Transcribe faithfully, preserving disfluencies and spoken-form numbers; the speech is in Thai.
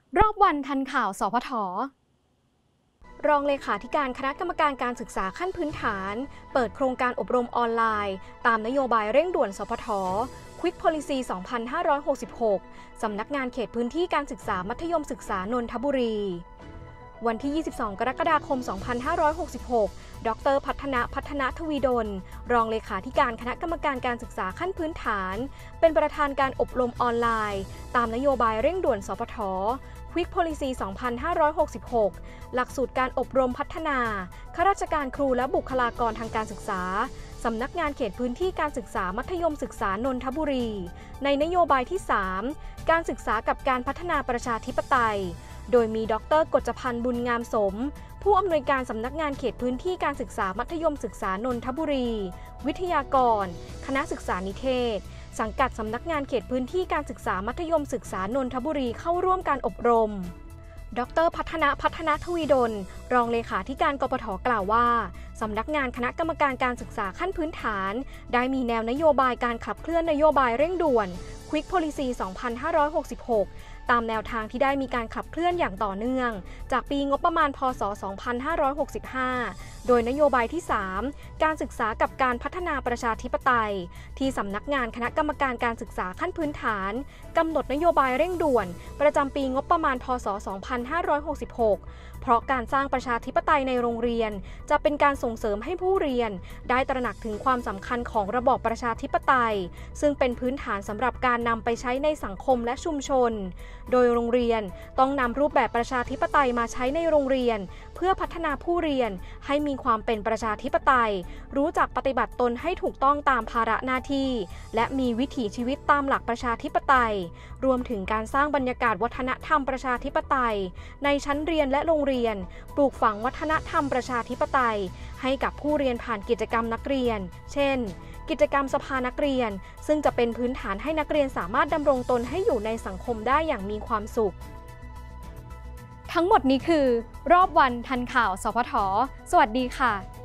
รอบวันทันข่าวสพท.รองเลขาธิการคณะกรรมการการศึกษาขั้นพื้นฐานเปิดโครงการอบรมออนไลน์ตามนโยบายเร่งด่วนสพท. Quick Policy สองพันห้าร้อยหกสิบหก สำนักงานเขตพื้นที่การศึกษามัธยมศึกษานนทบุรี วันที่ ยี่สิบสอง กรกฎาคม สองพันห้าร้อยหกสิบหก ดร.พัฒนะพัฒนทวีดล รองเลขาธิการคณะกรรมการการศึกษาขั้นพื้นฐานเป็นประธานการอบรมออนไลน์ตามนโยบายเร่งด่วนสพท. Quick Policy สองพันห้าร้อยหกสิบหก หลักสูตรการอบรมพัฒนาข้าราชการครูและบุคลากรทางการศึกษาสำนักงานเขตพื้นที่การศึกษามัธยมศึกษานนทบุรีในนโยบายที่ สาม การศึกษากับการพัฒนาประชาธิปไตยโดยมีดร.กฤษพันธ์บุญงามสมผู้อำนวยการสำนักงานเขตพื้นที่การศึกษามัธยมศึกษานนทบุรีวิทยากรคณะศึกษานิเทศสังกัดสำนักงานเขตพื้นที่การศึกษามัธยมศึกษานนทบุรีเข้าร่วมการอบรมดร.พัฒนะพัฒนทวีดลรองเลขาธิการกปท.กล่าวว่าสำนักงานคณะกรรมการการศึกษาขั้นพื้นฐานได้มีแนวนโยบายการขับเคลื่อนนโยบายเร่งด่วน Quick Policy สองพันห้าร้อยหกสิบหก ตามแนวทางที่ได้มีการขับเคลื่อนอย่างต่อเนื่องจากปีงบประมาณพ.ศ. สองพันห้าร้อยหกสิบห้า โดยนโยบายที่ สาม การศึกษากับการพัฒนาประชาธิปไตยที่สำนักงานคณะกรรมการการศึกษาขั้นพื้นฐานกำหนดนโยบายเร่งด่วนประจำปีงบประมาณพ.ศ. สองพันห้าร้อยหกสิบหก เพราะการสร้างประชาธิปไตยในโรงเรียนจะเป็นการส่งเสริมให้ผู้เรียนได้ตระหนักถึงความสำคัญของระบอบประชาธิปไตยซึ่งเป็นพื้นฐานสำหรับการนำไปใช้ในสังคมและชุมชนโดยโรงเรียนต้องนำรูปแบบประชาธิปไตยมาใช้ในโรงเรียนเพื่อพัฒนาผู้เรียนให้มีความเป็นประชาธิปไตยรู้จักปฏิบัติตนให้ถูกต้องตามภาระหน้าที่และมีวิถีชีวิตตามหลักประชาธิปไตยรวมถึงการสร้างบรรยากาศวัฒนธรรมประชาธิปไตยในชั้นเรียนและโรงเรียนปลูกฝังวัฒนธรรมประชาธิปไตยให้กับผู้เรียนผ่านกิจกรรมนักเรียนเช่นกิจกรรมสภานักเรียนซึ่งจะเป็นพื้นฐานให้นักเรียนสามารถดำรงตนให้อยู่ในสังคมได้อย่างมีความสุขทั้งหมดนี้คือรอบวันทันข่าวสพท.สวัสดีค่ะ